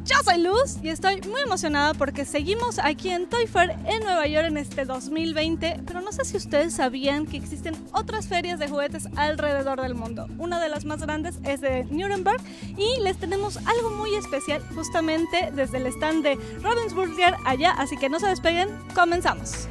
Yo soy Luz y estoy muy emocionada porque seguimos aquí en Toy Fair en Nueva York en este 2020, pero no sé si ustedes sabían que existen otras ferias de juguetes alrededor del mundo. Una de las más grandes es de Nuremberg y les tenemos algo muy especial justamente desde el stand de Ravensburger allá, así que no se despeguen, comenzamos.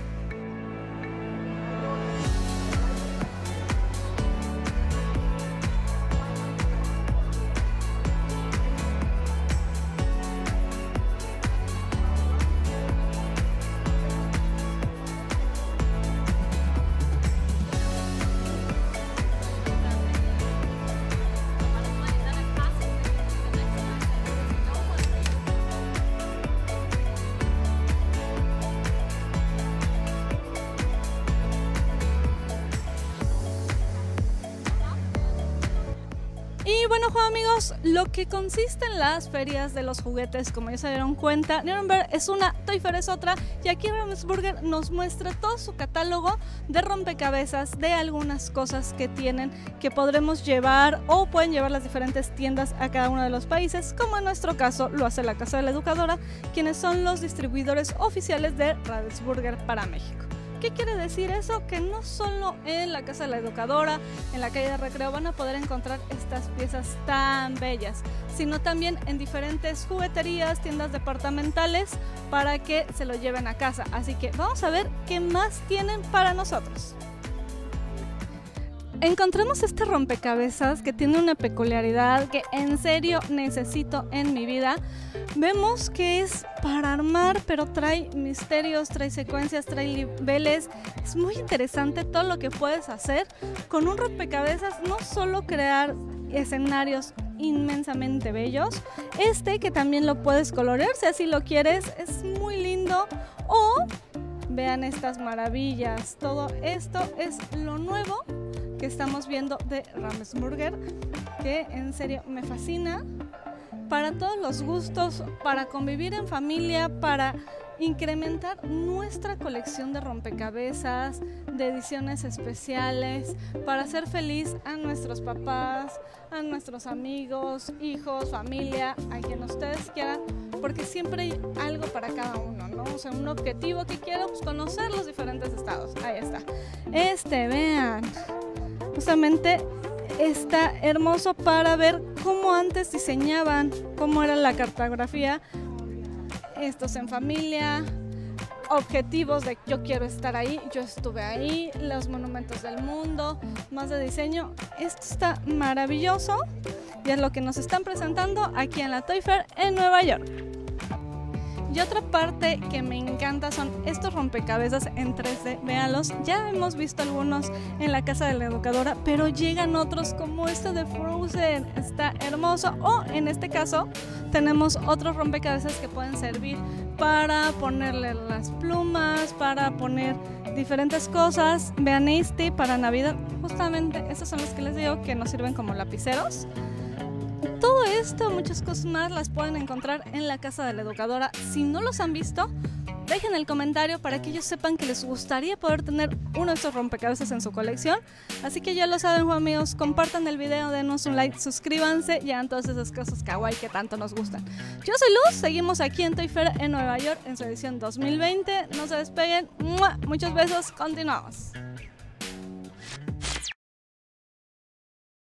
Y bueno, amigos, lo que consiste en las ferias de los juguetes, como ya se dieron cuenta, Nuremberg es una, Toy Fair es otra, y aquí Ravensburger nos muestra todo su catálogo de rompecabezas, de algunas cosas que tienen, que podremos llevar o pueden llevar las diferentes tiendas a cada uno de los países, como en nuestro caso lo hace la Casa de la Educadora, quienes son los distribuidores oficiales de Ravensburger para México. ¿Qué quiere decir eso? Que no solo en la Casa de la Educadora, en la calle de Recreo van a poder encontrar estas piezas tan bellas, sino también en diferentes jugueterías, tiendas departamentales para que se lo lleven a casa. Así que vamos a ver qué más tienen para nosotros. Encontramos este rompecabezas que tiene una peculiaridad que en serio necesito en mi vida. Vemos que es para armar, pero trae misterios, trae secuencias, trae niveles. Es muy interesante todo lo que puedes hacer con un rompecabezas, no solo crear escenarios inmensamente bellos, que también lo puedes colorear si así lo quieres, es muy lindo. O vean estas maravillas, todo esto es lo nuevo que estamos viendo de Ravensburger, que en serio me fascina. Para todos los gustos, para convivir en familia, para incrementar nuestra colección de rompecabezas, de ediciones especiales, para hacer feliz a nuestros papás, a nuestros amigos, hijos, familia, a quien ustedes quieran, porque siempre hay algo para cada uno, ¿no? O sea, un objetivo que quiero, pues conocer los diferentes estados. Ahí está. Vean, justamente está hermoso para ver cómo antes diseñaban, cómo era la cartografía, estos en familia, objetivos de yo quiero estar ahí, yo estuve ahí, los monumentos del mundo, más de diseño. Esto está maravilloso y es lo que nos están presentando aquí en la Toy Fair en Nueva York. Y otra parte que me encanta son estos rompecabezas en 3D, véanlos, ya hemos visto algunos en la Casa de la Educadora, pero llegan otros como este de Frozen, está hermoso. O en este caso tenemos otros rompecabezas que pueden servir para ponerle las plumas, para poner diferentes cosas. Vean para Navidad, justamente estos son los que les digo que nos sirven como lapiceros. Todo esto, muchas cosas más las pueden encontrar en la Casa de la Educadora. Si no los han visto, dejen el comentario para que ellos sepan que les gustaría poder tener uno de estos rompecabezas en su colección. Así que ya lo saben, amigos, compartan el video, denos un like, suscríbanse y hagan todas esas cosas kawaii que tanto nos gustan. Yo soy Luz, seguimos aquí en Toy Fair en Nueva York en su edición 2020. No se despeguen, ¡mua! Muchos besos, continuamos.